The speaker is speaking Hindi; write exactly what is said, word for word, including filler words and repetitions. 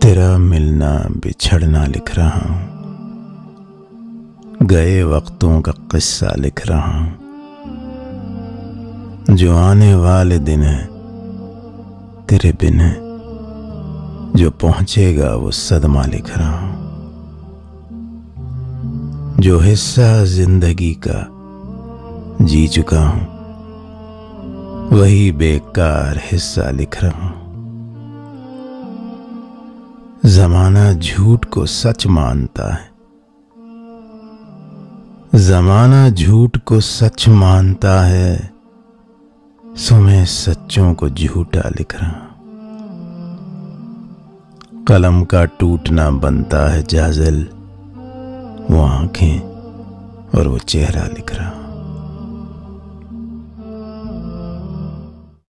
तेरा मिलना बिछड़ना लिख रहा हूँ, गए वक्तों का किस्सा लिख रहा हूँ। जो आने वाले दिन है तेरे बिन है, जो पहुंचेगा वो सदमा लिख रहा हूँ। जो हिस्सा जिंदगी का जी चुका हूँ, वही बेकार हिस्सा लिख रहा हूँ। जमाना झूठ को सच मानता है, जमाना झूठ को सच मानता है, सो मैं सच्चों को झूठा लिख रहा हूं। कलम का टूटना बनता है जाज़िल, वो आंखें और वो चेहरा लिख रहा हूं।